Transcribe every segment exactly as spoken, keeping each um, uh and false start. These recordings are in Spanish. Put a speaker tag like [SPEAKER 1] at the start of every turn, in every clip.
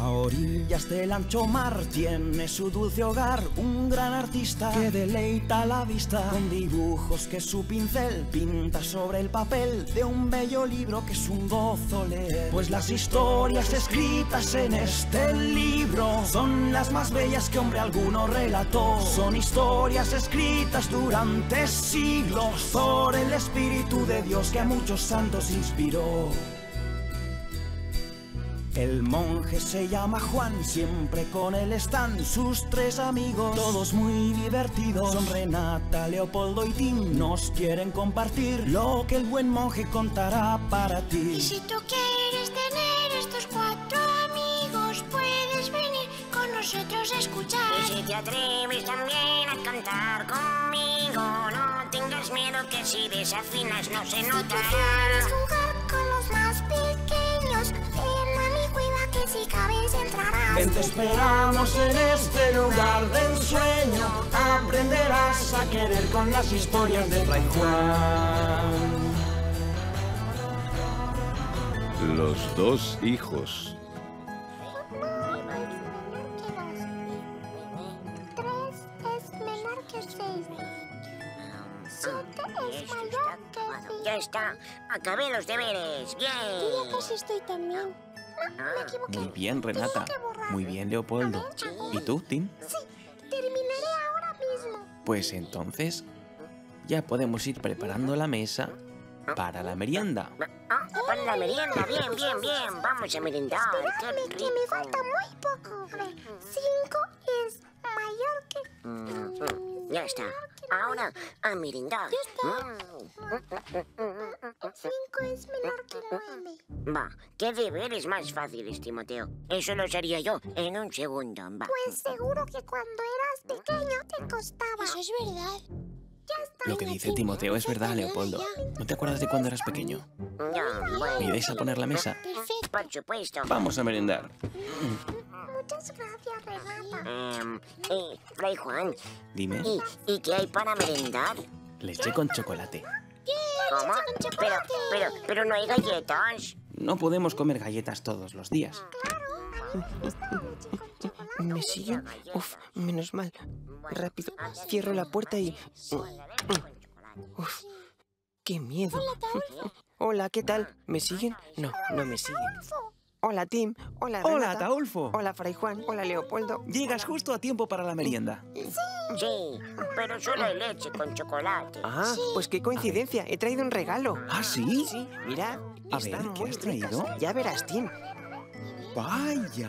[SPEAKER 1] A orillas del ancho mar tiene su dulce hogar un gran artista que deleita la vista con dibujos que su pincel pinta sobre el papel de un bello libro que es un gozo leer. Pues las historias escritas en este libro son las más bellas que hombre alguno relató. Son historias escritas durante siglos por el Espíritu de Dios que a muchos santos inspiró. El monje se llama Juan, siempre con él están sus tres amigos, todos muy divertidos. Son Renata, Leopoldo y Tim, nos quieren compartir lo que el buen monje contará para ti.
[SPEAKER 2] Y si tú quieres tener estos cuatro amigos, puedes venir con nosotros a escuchar.
[SPEAKER 3] Y si te atreves también a cantar conmigo, no tengas miedo que si desafinas no se notará.
[SPEAKER 2] Si tú quieres jugar con los más pequeños, ven a mi cueva que si cabes entrarás.
[SPEAKER 1] Ven, te esperamos en este lugar de ensueño, aprenderás a querer con las historias de Fray Juan.
[SPEAKER 4] Los dos hijos.
[SPEAKER 3] Ya está, acabé los deberes. Bien.
[SPEAKER 2] Yo ya casi estoy también. No, me equivoqué.
[SPEAKER 5] Muy bien, Renata. Muy bien, Leopoldo. ¿Y tú, Tim?
[SPEAKER 2] Sí, terminaré ahora mismo.
[SPEAKER 5] Pues entonces ya podemos ir preparando la mesa para la merienda.
[SPEAKER 3] Ah, para la merienda, bien, bien, bien. Vamos a merendar.
[SPEAKER 2] Esperadme,
[SPEAKER 3] Qué
[SPEAKER 2] que me
[SPEAKER 3] rico.
[SPEAKER 2] falta muy poco. A ver, cinco es mayor que...
[SPEAKER 3] Mm, ya está. Ahora a merendar.
[SPEAKER 2] Ya está. Cinco es menor que nueve.
[SPEAKER 3] Va, qué deberes más fáciles, Timoteo. Eso los haría yo en un segundo. Va.
[SPEAKER 2] Pues seguro que cuando eras pequeño te costaba. Eso es verdad. Ya está.
[SPEAKER 5] Lo que dice Timoteo es verdad, Leopoldo. ¿No te acuerdas de cuando eras pequeño?
[SPEAKER 3] No, bueno.
[SPEAKER 5] ¿Me iréis a poner la mesa?
[SPEAKER 2] Perfecto.
[SPEAKER 3] Por supuesto.
[SPEAKER 5] Vamos a merendar.
[SPEAKER 2] Muchas gracias, Renata.
[SPEAKER 3] Em, eh, Fray Juan,
[SPEAKER 5] Dime.
[SPEAKER 3] ¿y, ¿y qué hay para merendar?
[SPEAKER 5] Leche con chocolate.
[SPEAKER 3] ¿Cómo? Pero, pero, pero no hay galletas.
[SPEAKER 5] No podemos comer galletas todos los días.
[SPEAKER 6] ¿Me siguen? Uf, menos mal. Rápido, cierro la puerta y... Uf, qué miedo. Hola, ¿qué tal? ¿Me siguen? No, no me siguen. Hola, Tim. Hola,
[SPEAKER 5] Hola,
[SPEAKER 6] Renata.
[SPEAKER 5] Ataulfo.
[SPEAKER 6] Hola, Fray Juan. Hola, Leopoldo.
[SPEAKER 5] Llegas justo a tiempo para la merienda.
[SPEAKER 3] Sí, pero solo hay leche con chocolate.
[SPEAKER 6] Ah, pues qué coincidencia. He traído un regalo.
[SPEAKER 5] ¿Ah, sí?
[SPEAKER 6] Sí, mira.
[SPEAKER 5] A
[SPEAKER 6] están
[SPEAKER 5] ver, ¿qué
[SPEAKER 6] muy
[SPEAKER 5] has traído?
[SPEAKER 6] ricas. Ya verás, Tim.
[SPEAKER 5] ¡Vaya!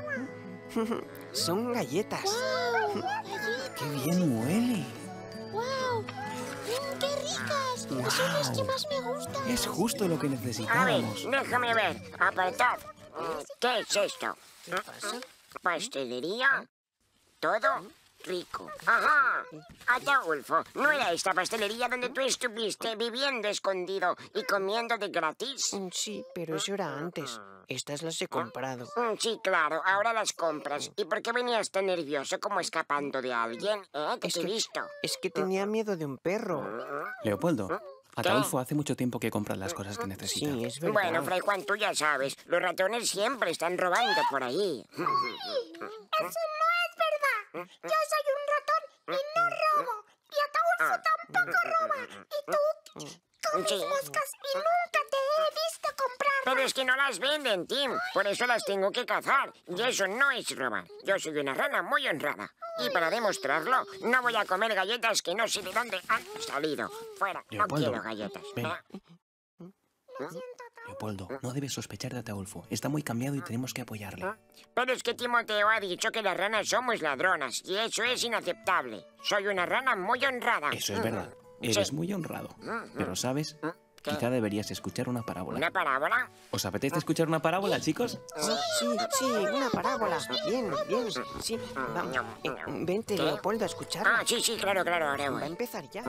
[SPEAKER 6] Son galletas.
[SPEAKER 5] ¡Qué bien huele!
[SPEAKER 2] ¡Wow! ¡Qué ricas!
[SPEAKER 5] Guau.
[SPEAKER 2] Son las que más me gustan.
[SPEAKER 5] Es justo lo que
[SPEAKER 3] A ver,
[SPEAKER 5] necesitábamos.
[SPEAKER 3] déjame ver. Apartad. ¿Qué es esto? ¿Pastelería? ¿Todo? Rico. ¡Ajá! Ataulfo, ¿no era esta pastelería donde tú estuviste viviendo escondido y comiendo de gratis?
[SPEAKER 6] Mm, Sí, pero eso era antes. Estas las he comprado.
[SPEAKER 3] Mm, Sí, claro, ahora las compras. ¿Y por qué venías tan nervioso como escapando de alguien? ¿Eh? Que
[SPEAKER 6] Es
[SPEAKER 3] te he
[SPEAKER 6] que-
[SPEAKER 3] visto.
[SPEAKER 6] Es que tenía miedo de un perro.
[SPEAKER 5] Leopoldo, Ataulfo hace mucho tiempo que compra las cosas que necesita.
[SPEAKER 6] Sí, es verdad.
[SPEAKER 3] Bueno, Fray Juan, tú ya sabes, los ratones siempre están robando por ahí.
[SPEAKER 2] Eso no es verdad. Yo soy un ratón y no robo. Y Ataulfo tampoco roba. Y tú comes
[SPEAKER 3] Sí.
[SPEAKER 2] moscas y nunca te he visto comprar.
[SPEAKER 3] Pero es que no las venden, Tim. Por eso las tengo que cazar. Y eso no es robar. Yo soy una rana muy honrada. Y para demostrarlo, no voy a comer galletas que no sé de dónde han salido. Fuera, no
[SPEAKER 5] Leopoldo,
[SPEAKER 3] quiero galletas.
[SPEAKER 5] ven.
[SPEAKER 3] ¿Eh?
[SPEAKER 2] Lo siento, Ataulfo.
[SPEAKER 5] Leopoldo, no debes sospechar de Ataulfo. Está muy cambiado y tenemos que apoyarle.
[SPEAKER 3] Pero es que Timoteo ha dicho que las ranas somos ladronas. Y eso es inaceptable. Soy una rana muy honrada.
[SPEAKER 5] Eso es verdad.
[SPEAKER 3] Sí.
[SPEAKER 5] Eres muy honrado. Pero, ¿sabes?
[SPEAKER 3] ¿Qué?
[SPEAKER 5] Quizá deberías escuchar una parábola.
[SPEAKER 3] ¿Una parábola?
[SPEAKER 5] ¿Os apetece escuchar una parábola, chicos?
[SPEAKER 6] Sí, sí, sí, una parábola. Bien, bien. Sí, vamos. Eh, vente,
[SPEAKER 3] ¿Qué?
[SPEAKER 6] Leopoldo, a escucharla.
[SPEAKER 3] Ah, sí, sí, claro, claro, ahora
[SPEAKER 6] Va a
[SPEAKER 3] voy.
[SPEAKER 6] empezar ya.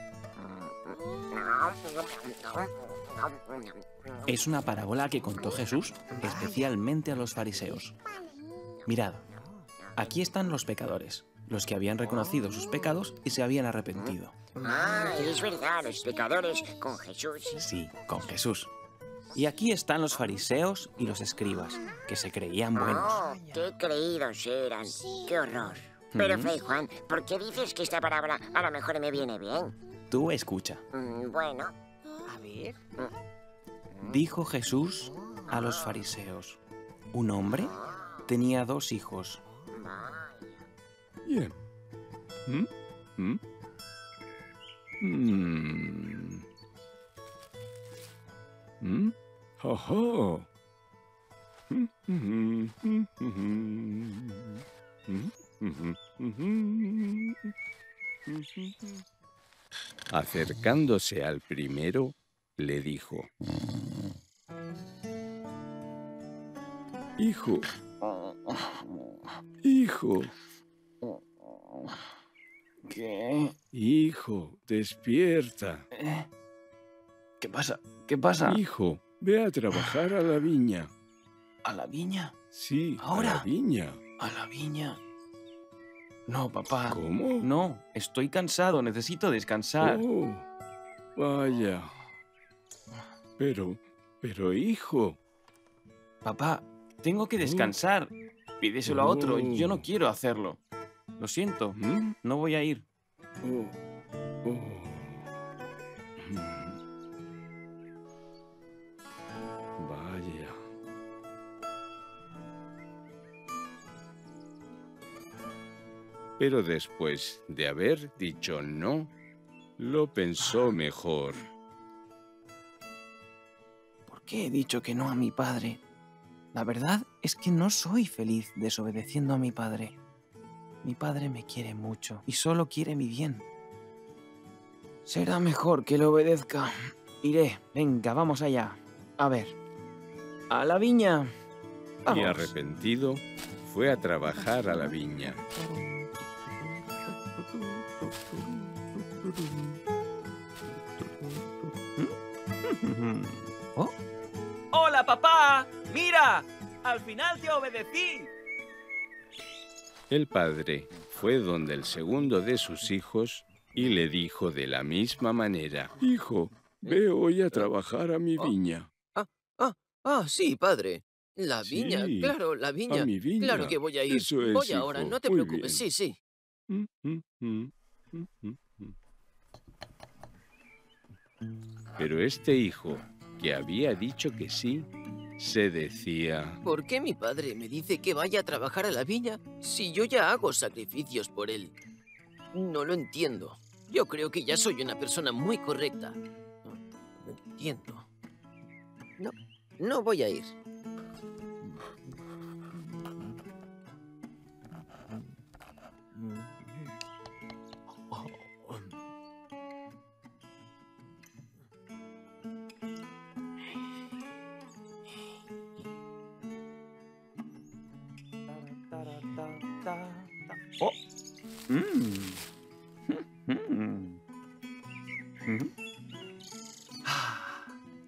[SPEAKER 5] Es una parábola que contó Jesús especialmente a los fariseos. Mirad, aquí están los pecadores, los que habían reconocido sus pecados y se habían arrepentido.
[SPEAKER 3] Ah, es verdad, los pecadores con Jesús.
[SPEAKER 5] Sí, con Jesús. Y aquí están los fariseos y los escribas, que se creían buenos.
[SPEAKER 3] Oh, qué creídos eran. Qué horror. Pero,
[SPEAKER 5] Mm.
[SPEAKER 3] Fray Juan, ¿por qué dices que esta parábola a lo mejor me viene bien?
[SPEAKER 5] Tú escucha.
[SPEAKER 3] Mm, bueno,
[SPEAKER 6] A ver.
[SPEAKER 5] Dijo Jesús a los fariseos: un hombre tenía dos hijos.
[SPEAKER 4] Bien. ¿Mm? ¿Mm? Mm. ¿Mm? ¡Ajá! Mm, mm, mm, mm, mm, mm, mm, mm. Acercándose al primero, le dijo: Hijo, hijo,
[SPEAKER 5] ¿Qué?
[SPEAKER 4] hijo, despierta.
[SPEAKER 5] ¿Qué pasa? ¿Qué pasa?
[SPEAKER 4] Hijo, ve a trabajar a la viña.
[SPEAKER 5] ¿A la viña?
[SPEAKER 4] Sí,
[SPEAKER 5] ¿Ahora?
[SPEAKER 4] a la viña.
[SPEAKER 5] ¿A la viña? No, papá.
[SPEAKER 4] ¿Cómo?
[SPEAKER 5] No, estoy cansado, necesito descansar.
[SPEAKER 4] Oh, vaya. Pero, pero hijo,
[SPEAKER 5] Papá, tengo que descansar. Pídeselo a otro, yo no quiero hacerlo. Lo siento,
[SPEAKER 4] ¿Mm?
[SPEAKER 5] no voy a ir.
[SPEAKER 4] Oh, oh. Mm. Vaya. Pero después de haber dicho no, lo pensó mejor.
[SPEAKER 5] ¿Por qué he dicho que no a mi padre? La verdad es que no soy feliz desobedeciendo a mi padre. Mi padre me quiere mucho y solo quiere mi bien. Será mejor que le obedezca. Iré. Venga, vamos allá. A ver. A la viña.
[SPEAKER 4] Y
[SPEAKER 5] Vamos.
[SPEAKER 4] arrepentido, fue a trabajar a la viña.
[SPEAKER 5] ¿Oh? ¡Hola, papá! ¡Mira! ¡Al final te obedecí!
[SPEAKER 4] El padre fue donde el segundo de sus hijos y le dijo de la misma manera: Hijo, ve hoy a trabajar a mi viña.
[SPEAKER 6] Ah, sí, padre. La
[SPEAKER 4] Sí,
[SPEAKER 6] viña, claro, la viña.
[SPEAKER 4] A mi viña.
[SPEAKER 6] Claro que voy a ir.
[SPEAKER 4] Eso es,
[SPEAKER 6] voy ahora,
[SPEAKER 4] hijo.
[SPEAKER 6] no te
[SPEAKER 4] Muy
[SPEAKER 6] preocupes.
[SPEAKER 4] bien.
[SPEAKER 6] Sí, sí.
[SPEAKER 4] Mm, mm, mm, mm, mm, mm. Pero este hijo, que había dicho que sí, se decía:
[SPEAKER 6] ¿Por qué mi padre me dice que vaya a trabajar a la viña si yo ya hago sacrificios por él? No lo entiendo. Yo creo que ya soy una persona muy correcta. No, no entiendo. No, no voy a ir.
[SPEAKER 5] Oh. Mm. Mm. Mm. Ah.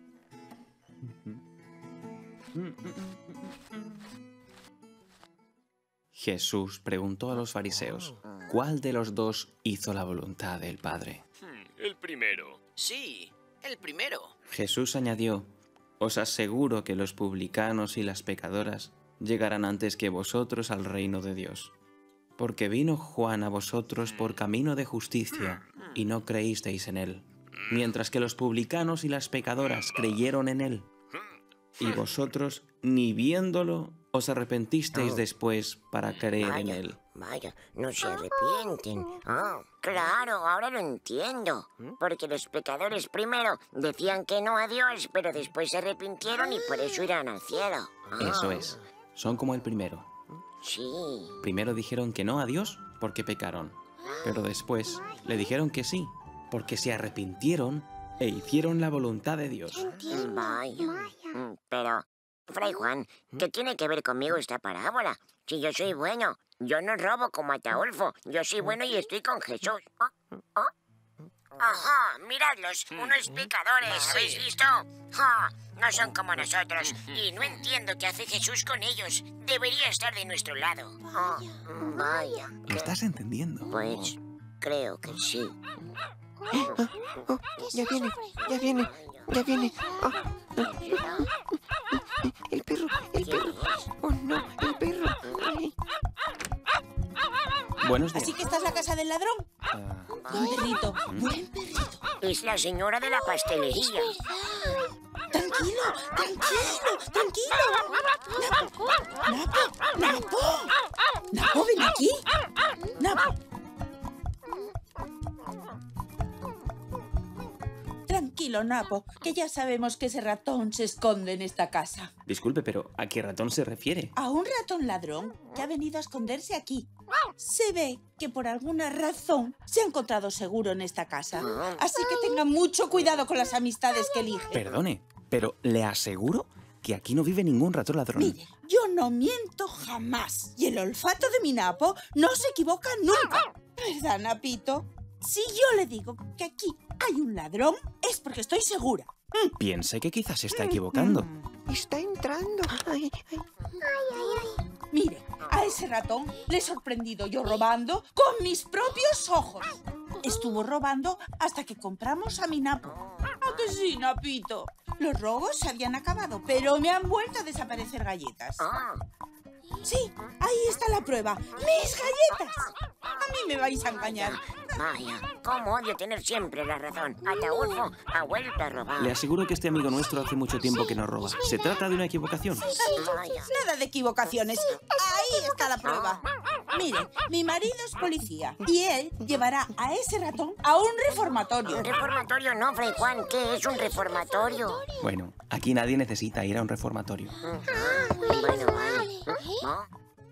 [SPEAKER 5] Jesús preguntó a los fariseos, ¿cuál de los dos hizo la voluntad del Padre?
[SPEAKER 7] El primero.
[SPEAKER 6] Sí, el primero.
[SPEAKER 5] Jesús añadió, os aseguro que los publicanos y las pecadoras llegarán antes que vosotros al reino de Dios. Porque vino Juan a vosotros por camino de justicia y no creísteis en él, mientras que los publicanos y las pecadoras creyeron en él. Y vosotros, ni viéndolo, os arrepentisteis después para creer en
[SPEAKER 3] vaya,
[SPEAKER 5] él.
[SPEAKER 3] vaya, no se arrepienten. Oh, claro, ahora lo entiendo. Porque los pecadores primero decían que no a Dios, pero después se arrepintieron y por eso irán al cielo. Ah,
[SPEAKER 5] Eso es, son como el primero.
[SPEAKER 3] Sí.
[SPEAKER 5] Primero dijeron que no a Dios porque pecaron, pero después le dijeron que sí, porque se arrepintieron e hicieron la voluntad de Dios.
[SPEAKER 3] Vaya. Mm, Pero, Fray Juan, ¿qué tiene que ver conmigo esta parábola? Si yo soy bueno, yo no robo como Ataulfo. Yo soy bueno y estoy con Jesús. ¿Oh? ¿Oh? Ajá, miradlos, unos pecadores, ¿habéis visto? ¡Ja! No son como nosotros y no entiendo qué hace Jesús con ellos. Debería estar de nuestro lado. Oh, vaya.
[SPEAKER 5] ¿Lo estás entendiendo?
[SPEAKER 3] Pues creo que sí.
[SPEAKER 6] Ah, oh, ya viene, ya viene, ya viene. Ah, ah. El perro, el perro. Oh, no, el perro. Ay.
[SPEAKER 5] Buenos días.
[SPEAKER 7] ¿Así que esta es la casa del ladrón?
[SPEAKER 5] Ah,
[SPEAKER 7] Buen perrito, buen perrito.
[SPEAKER 3] Es la señora de la pastelería.
[SPEAKER 7] Tranquilo, tranquilo, tranquilo. Napo, Napo, Napo. Napo, ven aquí. Napo. Tranquilo, Napo, que ya sabemos que ese ratón se esconde en esta casa.
[SPEAKER 5] disculpe, pero ¿a qué ratón se refiere?
[SPEAKER 7] A un ratón ladrón que ha venido a esconderse aquí. Se ve que por alguna razón se ha encontrado seguro en esta casa. Así que tenga mucho cuidado con las amistades que elige.
[SPEAKER 5] Perdone, pero le aseguro que aquí no vive ningún ratón ladrón.
[SPEAKER 7] Mire, yo no miento jamás. Y el olfato de mi Napo no se equivoca nunca. ¿Verdad, Napito? Si yo le digo que aquí hay un ladrón, es porque estoy segura.
[SPEAKER 5] Piense que quizás se está equivocando.
[SPEAKER 6] Está entrando. Ay, ay.
[SPEAKER 7] Mire, a ese ratón le he sorprendido yo robando con mis propios ojos. Estuvo robando hasta que compramos a mi Napo. ¿A que sí, Napito? Los robos se habían acabado, pero me han vuelto a desaparecer galletas.
[SPEAKER 3] Ah,
[SPEAKER 7] Sí, ahí está la prueba. ¡Mis galletas! A mí me vais a engañar.
[SPEAKER 3] vaya, cómo odio tener siempre la razón. Ataulfo ha vuelto a robar.
[SPEAKER 5] Le aseguro que este amigo nuestro hace mucho tiempo que nos roba. ¿Se trata de una equivocación?
[SPEAKER 3] Vaya.
[SPEAKER 7] Nada de equivocaciones. Ahí está la prueba. Mire, mi marido es policía y él llevará a ese ratón a un reformatorio.
[SPEAKER 3] Un reformatorio no, Fray Juan. ¿Qué es un reformatorio?
[SPEAKER 5] Bueno, aquí nadie necesita ir a un reformatorio.
[SPEAKER 3] Bueno, vale. ¿No?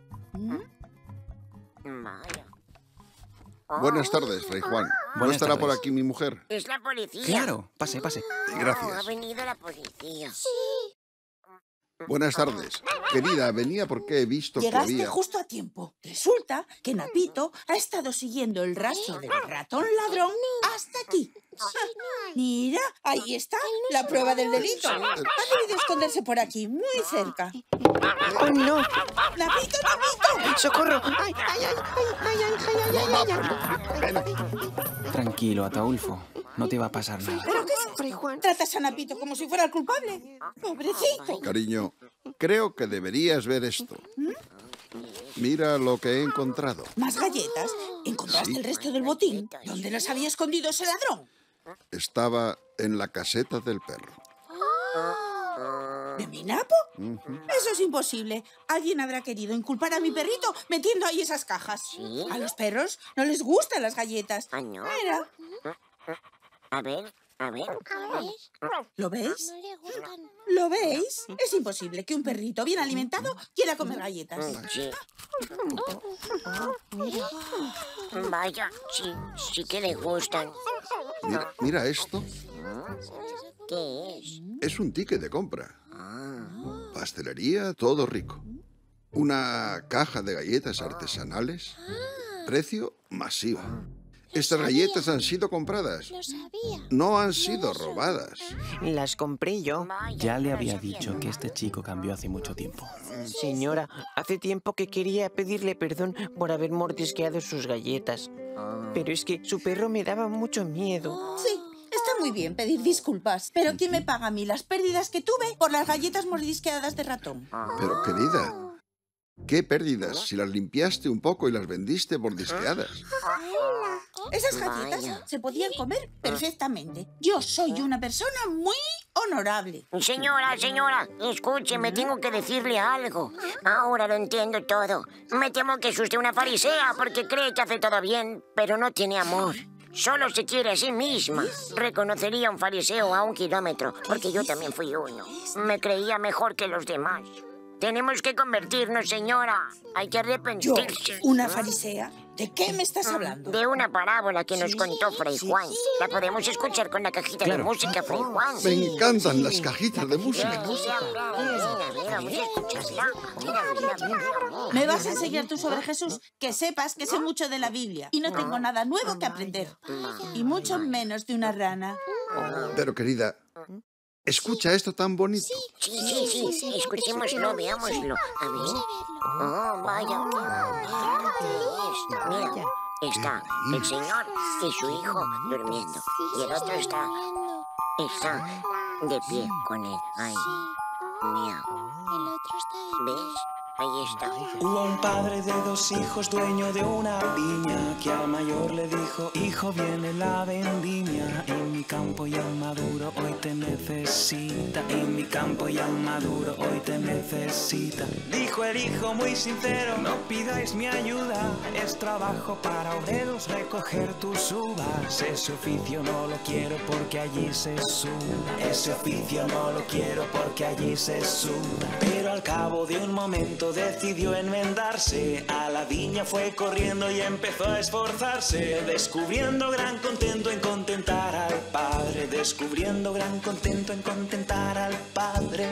[SPEAKER 3] Vaya. Oh,
[SPEAKER 8] Buenas tardes, Fray Juan. ¿No
[SPEAKER 5] Buenas
[SPEAKER 8] estará por
[SPEAKER 5] tardes.
[SPEAKER 8] aquí mi mujer?
[SPEAKER 3] es la policía.
[SPEAKER 5] Claro, pase, pase.
[SPEAKER 3] Oh, ha
[SPEAKER 8] Gracias.
[SPEAKER 3] venido la policía.
[SPEAKER 8] Buenas tardes. Querida, venía porque he visto que
[SPEAKER 7] Llegaste
[SPEAKER 8] había...
[SPEAKER 7] justo a tiempo. Resulta que Napito ha estado siguiendo el rastro del ratón ladrón hasta aquí. Mira, ahí está la prueba del delito. Ha debido esconderse por aquí, muy cerca.
[SPEAKER 6] Oh, no.
[SPEAKER 7] ¡Napito, Napito!
[SPEAKER 6] ¡Socorro! ¡Ay, ay, ay, ay, ay, ay, ay, ay, ay, ay!
[SPEAKER 5] Tranquilo, Ataulfo. No te va a pasar nada.
[SPEAKER 7] ¿Pero qué es?
[SPEAKER 6] Fray Juan.
[SPEAKER 7] ¿Tratas a Napito como si fuera el culpable? ¡Pobrecito!
[SPEAKER 8] Cariño, creo que deberías ver esto. Mira lo que he encontrado.
[SPEAKER 7] ¿Más galletas? ¿Encontraste
[SPEAKER 8] Sí.
[SPEAKER 7] el resto del botín? ¿Dónde las había escondido ese ladrón?
[SPEAKER 8] Estaba en la caseta del perro.
[SPEAKER 7] ¿De mi Napo? Eso es imposible. Alguien habrá querido inculpar a mi perrito metiendo ahí esas cajas. A los perros no les gustan las galletas.
[SPEAKER 3] Ah, no.
[SPEAKER 7] Mira,
[SPEAKER 3] A ver, a ver.
[SPEAKER 7] ¿lo veis?
[SPEAKER 2] No le gustan.
[SPEAKER 7] ¿Lo veis? Es imposible que un perrito bien alimentado quiera comer galletas.
[SPEAKER 3] Sí. Vaya, sí, sí que le gustan.
[SPEAKER 8] Mira, mira esto.
[SPEAKER 3] ¿Qué es?
[SPEAKER 8] Es un ticket de compra. Pastelería, todo rico. Una caja de galletas artesanales. Precio masivo. Estas galletas han sido compradas.
[SPEAKER 2] Lo sabía.
[SPEAKER 8] No han sido robadas.
[SPEAKER 6] Las compré yo.
[SPEAKER 3] Vaya,
[SPEAKER 5] Ya le
[SPEAKER 3] no
[SPEAKER 5] había
[SPEAKER 3] sabía.
[SPEAKER 5] dicho que este chico cambió hace mucho tiempo.
[SPEAKER 6] Señora, hace tiempo que quería pedirle perdón por haber mordisqueado sus galletas. Pero es que su perro me daba mucho miedo.
[SPEAKER 7] Sí, está muy bien pedir disculpas. Pero ¿quién me paga a mí las pérdidas que tuve por las galletas mordisqueadas de ratón?
[SPEAKER 8] Pero querida, ¿qué pérdidas si las limpiaste un poco y las vendiste mordisqueadas?
[SPEAKER 7] Esas galletas se podían comer perfectamente. Yo soy una persona muy honorable.
[SPEAKER 3] Señora, señora, escúcheme, tengo que decirle algo. Ahora lo entiendo todo. Me temo que es usted una farisea porque cree que hace todo bien, pero no tiene amor. Solo se quiere a sí misma. Reconocería a un fariseo a un kilómetro, porque yo también fui uno. Me creía mejor que los demás. Tenemos que convertirnos, señora. Hay que
[SPEAKER 7] Yo,
[SPEAKER 3] arrepentirse.
[SPEAKER 7] una farisea. ¿De qué me estás hablando?
[SPEAKER 3] De una parábola que nos contó Fray Juan. La podemos escuchar con la cajita de
[SPEAKER 5] Claro.
[SPEAKER 3] música, Fray Juan.
[SPEAKER 8] Me encantan las cajitas de música.
[SPEAKER 3] Mira, mira, mira, vamos a escucharla. Mira, mira, mira.
[SPEAKER 7] ¿Me vas a enseñar tú sobre Jesús? Que sepas que sé mucho de la Biblia y no tengo nada nuevo que aprender. Y mucho menos de una rana.
[SPEAKER 8] Pero querida, escucha esto tan bonito.
[SPEAKER 3] Sí, sí, sí, escuchémoslo, veámoslo. A ver. Oh, vaya. ¿Qué es? Mira, está el señor y su hijo durmiendo. Y el otro está, está de pie con él. Ahí. Miau.
[SPEAKER 2] El otro está de
[SPEAKER 3] ¿Ves? Ahí está.
[SPEAKER 1] Hubo un padre de dos hijos, dueño de una viña, que al mayor le dijo: hijo, viene la vendimia. En mi campo ya maduro hoy te necesita. En mi campo ya maduro hoy te necesita. Dijo el hijo muy sincero: no pidáis mi ayuda, es trabajo para obreros recoger tus uvas. Ese oficio no lo quiero porque allí se suda. Ese oficio no lo quiero porque allí se suda. Pero al cabo de un momento decidió enmendarse. A la viña fue corriendo y empezó a esforzarse, descubriendo gran contento en contentar al padre. Descubriendo gran contento en contentar al padre.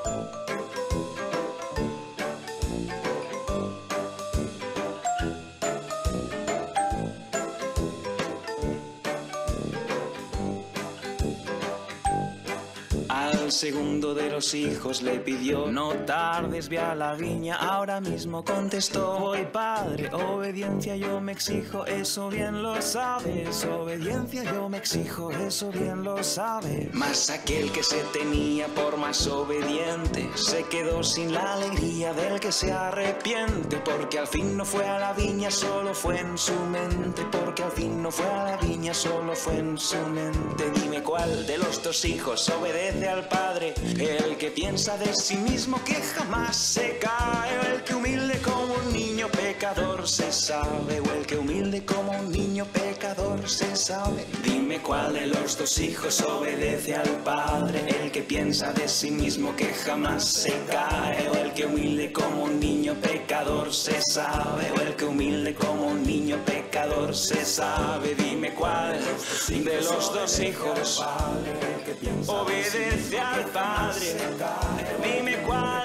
[SPEAKER 1] Al segundo de los hijos le pidió: no tardes, ve a la viña ahora mismo. Contestó: voy, padre. Obediencia yo me exijo, eso bien lo sabes. Obediencia yo me exijo, eso bien lo sabes. Mas aquel que se tenía por más obediente se quedó sin la alegría del que se arrepiente, porque al fin no fue a la viña, solo fue en su mente. Porque al fin no fue a la viña, solo fue en su mente. Dime cuál de los dos hijos obedece al padre, el que piensa de sí mismo que jamás se cae, o el que humilde como un niño pecador se sabe, o el que humilde como un niño pecador se sabe. Dime cuál de los dos hijos obedece al padre, el que piensa de sí mismo que jamás se cae, o el que humilde como un niño pecador se sabe, o el que humilde como un niño pecador se sabe. Dime cuál de los dos hijos obedece al padre. Dime cuál.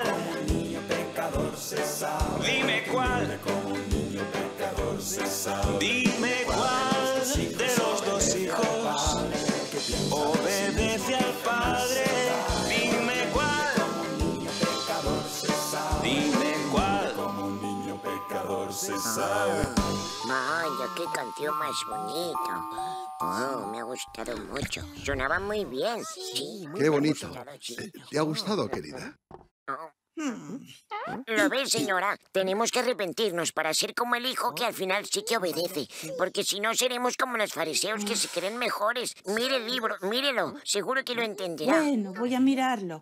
[SPEAKER 1] Dime cuál. Dime cuál de los dos hijos obedece al padre. Dime cuál. Dime cuál.
[SPEAKER 3] Vaya, qué canción más bonita. Oh, me ha gustado mucho. Sonaba muy bien. Sí, muy
[SPEAKER 8] Qué
[SPEAKER 3] me ha
[SPEAKER 8] bonito.
[SPEAKER 3] gustado, sí.
[SPEAKER 8] Eh, ¿Te ha gustado, querida?
[SPEAKER 3] ¿Lo ves, señora? Tenemos que arrepentirnos para ser como el hijo que al final sí que obedece. Porque si no, seremos como los fariseos que se creen mejores. Mire el libro, mírelo. Seguro que lo entenderá.
[SPEAKER 7] Bueno, voy a mirarlo.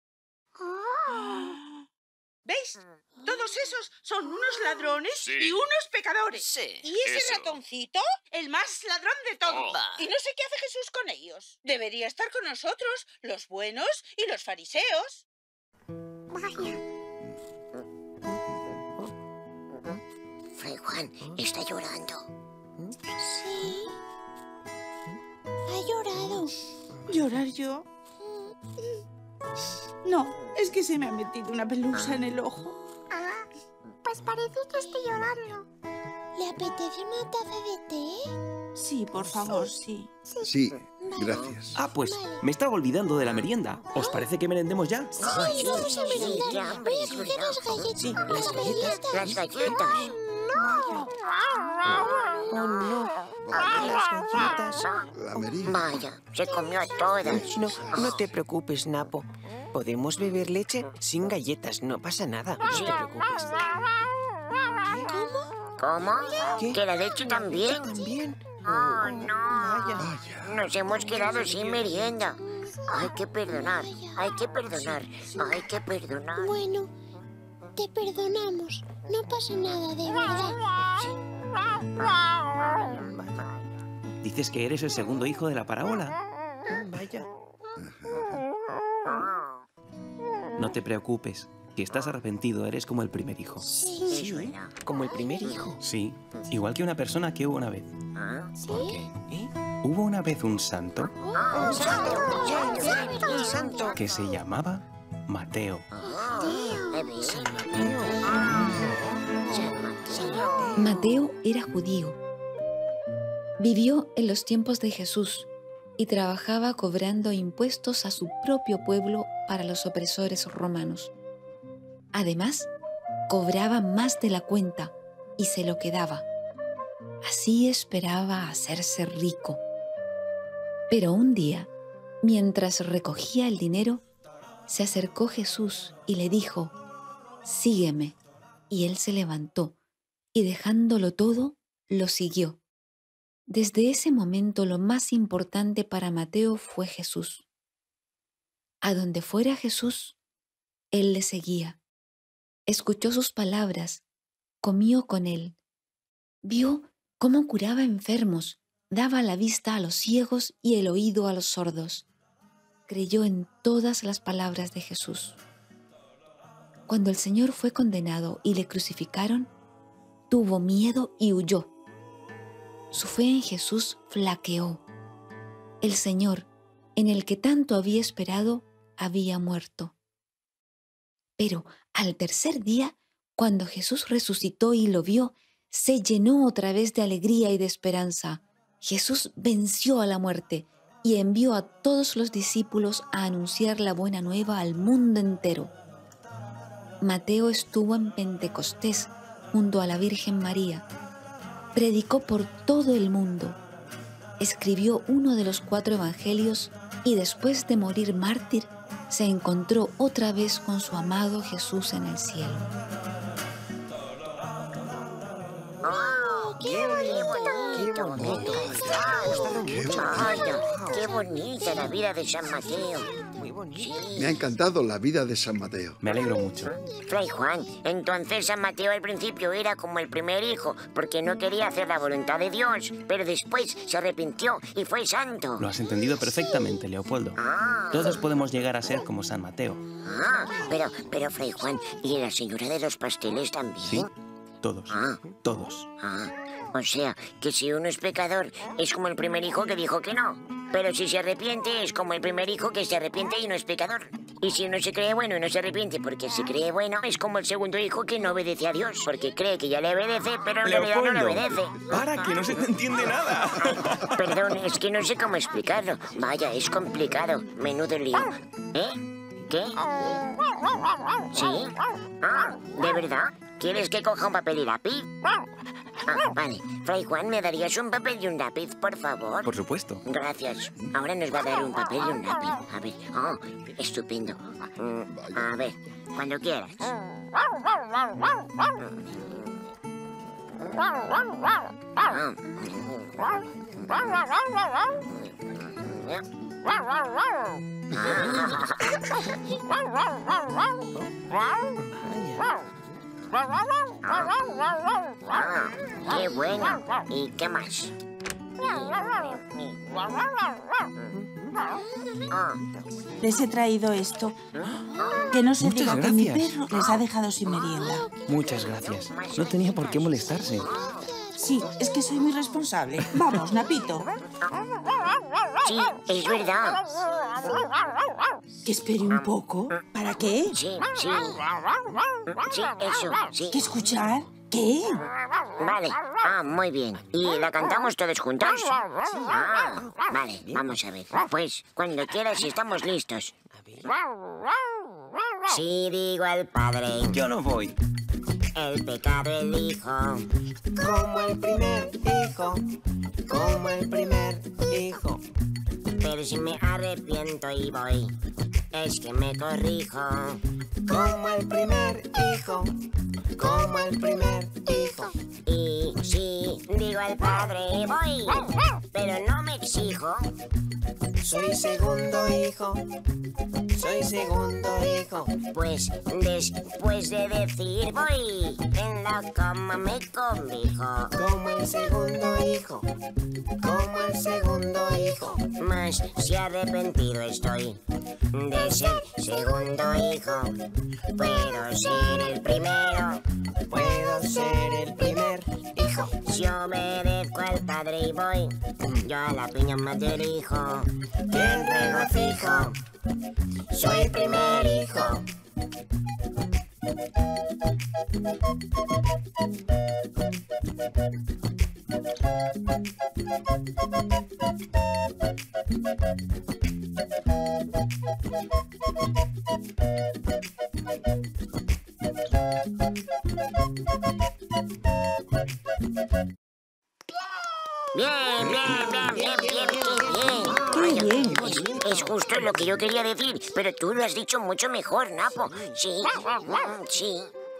[SPEAKER 7] ¿Veis? Todos esos son unos ladrones
[SPEAKER 9] Sí.
[SPEAKER 7] y unos pecadores.
[SPEAKER 9] Sí,
[SPEAKER 7] Y ese
[SPEAKER 9] eso.
[SPEAKER 7] ratoncito, el más ladrón de todos.
[SPEAKER 9] Oh.
[SPEAKER 7] Y no sé qué hace Jesús con ellos. Debería estar con nosotros, los buenos y los fariseos.
[SPEAKER 2] Vaya.
[SPEAKER 3] Fray Juan está llorando.
[SPEAKER 2] Sí. Ha llorado.
[SPEAKER 7] ¿Llorar yo? No, es que se me ha metido una pelusa en el ojo.
[SPEAKER 2] Ah, pues parece que estoy llorando. ¿Le apetece una taza de té?
[SPEAKER 7] Sí, por favor, sí.
[SPEAKER 8] Sí, gracias.
[SPEAKER 5] Ah, pues me estaba olvidando de la merienda. ¿Os parece que merendemos ya?
[SPEAKER 2] Sí, vamos a merendar.
[SPEAKER 3] ya, hombre,
[SPEAKER 2] Voy a
[SPEAKER 3] es
[SPEAKER 2] coger
[SPEAKER 3] verdad.
[SPEAKER 2] las galletas.
[SPEAKER 6] Sí,
[SPEAKER 2] las
[SPEAKER 6] las galletas.
[SPEAKER 3] Las galletas.
[SPEAKER 6] Oh, no. Las galletas.
[SPEAKER 8] La merienda.
[SPEAKER 3] Vaya, se comió a todas.
[SPEAKER 6] No, no te preocupes, Napo. Podemos beber leche sin galletas, no pasa nada. No te preocupes.
[SPEAKER 3] ¿Cómo?
[SPEAKER 6] ¿Qué?
[SPEAKER 3] ¿Que la leche también?
[SPEAKER 6] También.
[SPEAKER 3] Oh, no.
[SPEAKER 6] Vaya.
[SPEAKER 8] Vaya.
[SPEAKER 3] Nos hemos quedado sin merienda. Hay que perdonar, hay que perdonar, hay que perdonar.
[SPEAKER 2] Bueno, te perdonamos. No pasa nada, de verdad.
[SPEAKER 6] Vaya.
[SPEAKER 5] Dices que eres el segundo hijo de la parábola.
[SPEAKER 6] Vaya.
[SPEAKER 5] No te preocupes. Si estás arrepentido, eres como el primer hijo.
[SPEAKER 6] Sí, como el primer hijo.
[SPEAKER 5] Sí, igual que una persona que hubo una vez.
[SPEAKER 6] ¿Por qué? ¿Eh?
[SPEAKER 5] Hubo una vez un santo
[SPEAKER 6] ¡Un santo! ¡Ya, ya! ¡Un santo!
[SPEAKER 5] que se llamaba Mateo.
[SPEAKER 6] San Mateo.
[SPEAKER 10] Mateo era judío. Vivió en los tiempos de Jesús y trabajaba cobrando impuestos a su propio pueblo para los opresores romanos. Además, cobraba más de la cuenta y se lo quedaba. Así esperaba hacerse rico. Pero un día, mientras recogía el dinero, se acercó Jesús y le dijo: «Sígueme». Y él se levantó y, dejándolo todo, lo siguió. Desde ese momento lo más importante para Mateo fue Jesús. A donde fuera Jesús, él le seguía. Escuchó sus palabras, comió con él, vio cómo curaba enfermos, daba la vista a los ciegos y el oído a los sordos. Creyó en todas las palabras de Jesús. Cuando el Señor fue condenado y le crucificaron, tuvo miedo y huyó. Su fe en Jesús flaqueó. El Señor, en el que tanto había esperado, había muerto. Pero al tercer día, cuando Jesús resucitó y lo vio, se llenó otra vez de alegría y de esperanza. Jesús venció a la muerte y envió a todos los discípulos a anunciar la buena nueva al mundo entero. Mateo estuvo en Pentecostés junto a la Virgen María. Predicó por todo el mundo. Escribió uno de los cuatro evangelios y después de morir mártir, se encontró otra vez con su amado Jesús en el cielo.
[SPEAKER 3] ¡Oh, qué bonito! ¡Qué bonito! ¡Vaya, qué bonita la vida de San Mateo!
[SPEAKER 6] Muy bonito.
[SPEAKER 8] Me ha encantado la vida de San Mateo.
[SPEAKER 5] Me alegro mucho.
[SPEAKER 3] Fray Juan, entonces San Mateo al principio era como el primer hijo, porque no quería hacer la voluntad de Dios, pero después se arrepintió y fue santo.
[SPEAKER 5] Lo has entendido perfectamente, Leopoldo.
[SPEAKER 3] Ah.
[SPEAKER 5] Todos podemos llegar a ser como San Mateo.
[SPEAKER 3] Ah, pero, pero Fray Juan, ¿y la señora de los pasteles también?
[SPEAKER 5] Sí, todos.
[SPEAKER 3] Ah.
[SPEAKER 5] Todos.
[SPEAKER 3] Ah, o sea, que si uno es pecador, es como el primer hijo que dijo que no. Pero si se arrepiente, es como el primer hijo que se arrepiente y no es pecador. Y si uno se cree bueno y no se arrepiente porque se cree bueno, es como el segundo hijo que no obedece a Dios, porque cree que ya le obedece, pero en realidad no le obedece.
[SPEAKER 5] ¡Para, que no se te entiende nada!
[SPEAKER 3] Ay, perdón, es que no sé cómo explicarlo. Vaya, es complicado. Menudo lío. ¿Eh? ¿Qué? ¿Sí? Ah, ¿de verdad? ¿Quieres que coja un papel y lápiz? Ah, vale. Fray Juan, ¿me darías un papel y un lápiz, por favor?
[SPEAKER 5] Por supuesto.
[SPEAKER 3] Gracias. Ahora nos va a dar un papel y un lápiz. A ver. Oh, estupendo. Mm, a ver, cuando quieras. Ah, ¡qué bueno! ¿Y qué más? Ah,
[SPEAKER 7] Les he traído esto. Que no se
[SPEAKER 5] Muchas
[SPEAKER 7] diga que mi
[SPEAKER 5] gracias.
[SPEAKER 7] perro les ha dejado sin merienda.
[SPEAKER 5] Muchas gracias. No tenía por qué molestarse.
[SPEAKER 7] Sí, es que soy muy responsable. Vamos, Napito.
[SPEAKER 3] sí, es verdad.
[SPEAKER 7] Que espere un poco. ¿Para qué?
[SPEAKER 3] Sí, sí. Sí, eso, sí.
[SPEAKER 7] ¿Que escuchar? ¿Qué?
[SPEAKER 3] Vale. Ah, muy bien. ¿Y la cantamos todos juntos? Ah, vale, vamos a ver. Pues, cuando quieras estamos listos. Si digo al padre,
[SPEAKER 5] Yo no voy.
[SPEAKER 3] el pecado elijo.
[SPEAKER 6] Como el primer hijo, como el primer hijo.
[SPEAKER 3] Pero si me arrepiento y voy, es que me corrijo.
[SPEAKER 6] Como el primer hijo, como el primer hijo.
[SPEAKER 3] Y si digo al padre, voy, pero no me exijo.
[SPEAKER 6] Soy segundo hijo, soy segundo hijo.
[SPEAKER 3] Pues después de decir voy, en la cama me cobijo.
[SPEAKER 6] Como el segundo hijo, como el segundo hijo.
[SPEAKER 3] Mas si arrepentido estoy de ser segundo hijo, puedo ser el primero.
[SPEAKER 6] Puedo ser el primer hijo.
[SPEAKER 3] Si obedezco al padre y voy, yo a la piña me dirijo.
[SPEAKER 6] Bien regocijo, soy el primer hijo.
[SPEAKER 3] Bien, bien, bien, bien, bien, bien.
[SPEAKER 7] ¡Qué bien!
[SPEAKER 3] Es, es justo lo que yo quería decir, pero tú lo has dicho mucho mejor, Napo. Sí, sí.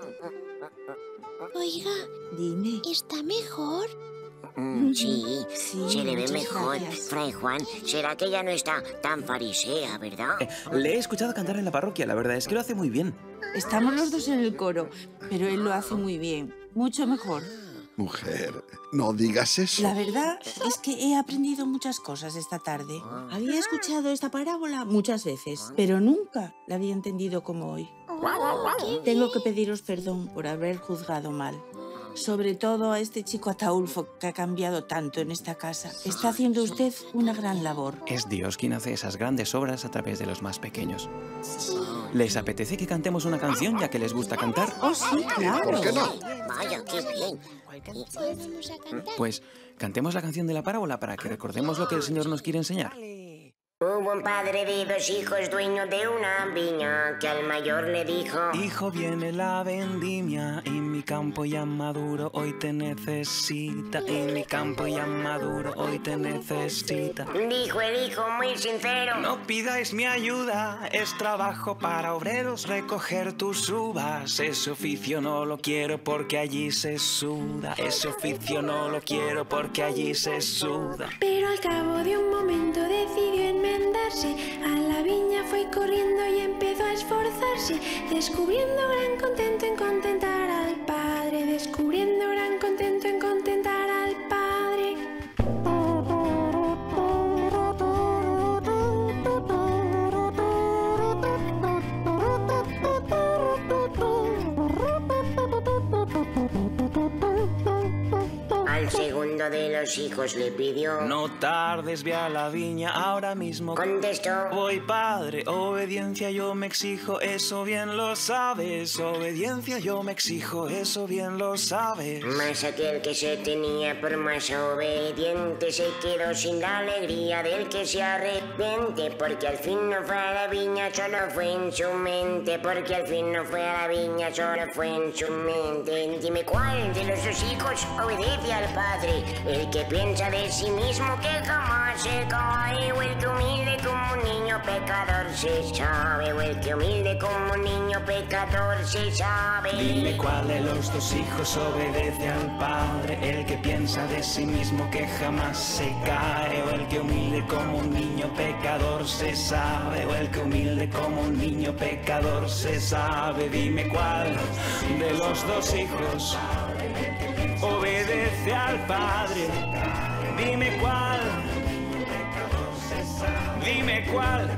[SPEAKER 2] Oiga,
[SPEAKER 7] Dime.
[SPEAKER 2] ¿está mejor?
[SPEAKER 3] Mm, Sí,
[SPEAKER 7] Sí,
[SPEAKER 3] se le ve
[SPEAKER 7] muchas
[SPEAKER 3] mejor.
[SPEAKER 7] gracias.
[SPEAKER 3] Fray Juan, será que ya no está tan farisea, ¿verdad?
[SPEAKER 5] Eh, le he escuchado cantar en la parroquia, la verdad es que lo hace muy bien.
[SPEAKER 7] Estamos los dos en el coro, pero él lo hace muy bien. Mucho mejor.
[SPEAKER 8] Mujer, no digas eso.
[SPEAKER 7] La verdad es que he aprendido muchas cosas esta tarde. Había escuchado esta parábola muchas veces, pero nunca la había entendido como hoy. Tengo que pediros perdón por haber juzgado mal. Sobre todo a este chico Ataulfo que ha cambiado tanto en esta casa. Está haciendo usted una gran labor.
[SPEAKER 5] Es Dios quien hace esas grandes obras a través de los más pequeños. ¿Les apetece que cantemos una canción ya que les gusta cantar?
[SPEAKER 7] Oh, sí, claro.
[SPEAKER 8] ¿Por qué no?
[SPEAKER 3] Vaya, qué bien.
[SPEAKER 2] Vamos a cantar.
[SPEAKER 5] Pues cantemos la canción de la parábola para que recordemos lo que el Señor nos quiere enseñar.
[SPEAKER 3] Hubo un padre de dos hijos, dueño de una viña, que al mayor le dijo:
[SPEAKER 1] Hijo, viene la vendimia y mi campo ya maduro hoy te necesita. Y mi campo ya maduro hoy te necesita.
[SPEAKER 3] Dijo el hijo muy sincero:
[SPEAKER 1] No pidáis mi ayuda, es trabajo para obreros recoger tus uvas. Ese oficio no lo quiero porque allí se suda. Ese oficio no lo quiero porque allí se suda.
[SPEAKER 2] Pero al cabo de un momento decidió enmendarse. A la viña fue corriendo y empezó a esforzarse, descubriendo gran contento en contentar al Padre, descubriendo gran contento en contentar al Padre.
[SPEAKER 3] Al segundo de los hijos le pidió.
[SPEAKER 1] No tardes, ve a la viña ahora mismo.
[SPEAKER 3] Contestó:
[SPEAKER 1] Voy, padre, obediencia yo me exijo, eso bien lo sabes. Obediencia yo me exijo, eso bien lo sabes.
[SPEAKER 3] Mas aquel que se tenía por más obediente se quedó sin la alegría del que se arrepiente, porque al fin no fue a la viña, solo fue en su mente. Porque al fin no fue a la viña, solo fue en su mente. Dime cuál de los dos hijos obedece al padre, el que piensa de sí mismo que jamás se cae, o el que humilde como un niño pecador se sabe, o el que humilde como un niño pecador se sabe.
[SPEAKER 1] Dime cuál de los dos hijos obedece al padre, el que piensa de sí mismo que jamás se cae, o el que humilde como un niño pecador se sabe, o el que humilde como un niño pecador se sabe. Dime cuál de los dos hijos obedece al padre. Dime cuál. Dime cuál.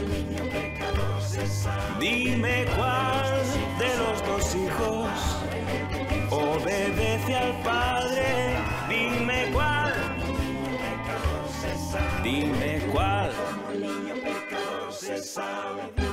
[SPEAKER 1] Dime cuál de los dos hijos obedece al padre. Dime cuál. Dime cuál.